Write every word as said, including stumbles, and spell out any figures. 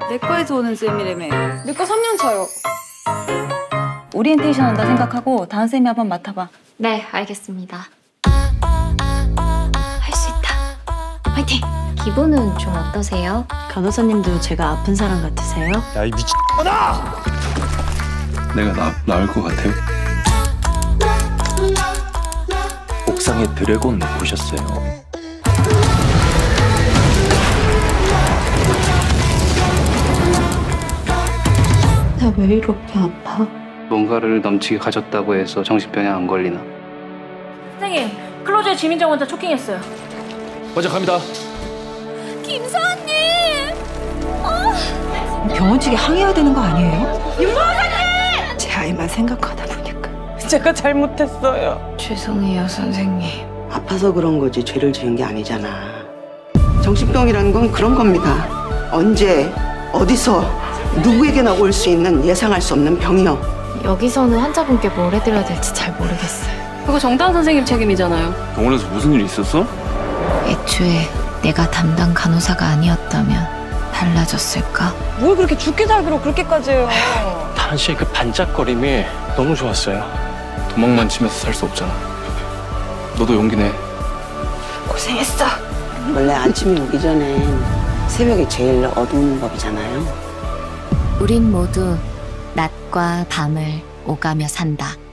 내과에서 오는 쌤이라며. 내과 삼 년 차요. 오리엔테이션 온다 생각하고 다은 쌤이 한번 맡아봐. 네, 알겠습니다. 할 수 있다. 화이팅! 기분은 좀 어떠세요? 간호사님도 제가 아픈 사람 같으세요? 야, 이 미친놈아! 내가 나, 나을 것 같아요? 옥상에 드래곤 보셨어요? 나 왜 이렇게 아파? 뭔가를 넘치게 가졌다고 해서 정신병에 안 걸리나? 선생님, 클로즈의 지민정 환자 초킹했어요. 먼저 갑니다. 김서원님! 병원 측에 항의해야 되는 거 아니에요? 윤보호사님! 제 아이만 생각하다 보니까 제가 잘못했어요. 죄송해요, 선생님. 아파서 그런 거지 죄를 지은 게 아니잖아. 정신병이라는 건 그런 겁니다. 언제, 어디서, 누구에게나 올 수 있는 예상할 수 없는 병이요. 여기서는 환자분께 뭘 해드려야 될지 잘 모르겠어요. 그거 정다은 선생님 책임이잖아요. 병원에서 무슨 일 있었어? 애초에 내가 담당 간호사가 아니었다면 달라졌을까? 뭘 그렇게 죽게 살기로 그렇게까지 해요. 다은 씨의 그 반짝거림이 너무 좋았어요. 도망만 치면서 살 수 없잖아. 너도 용기 내. 고생했어. 원래 아침이 오기 전엔 새벽이 제일 어두운 법이잖아요. 우린 모두 낮과 밤을 오가며 산다.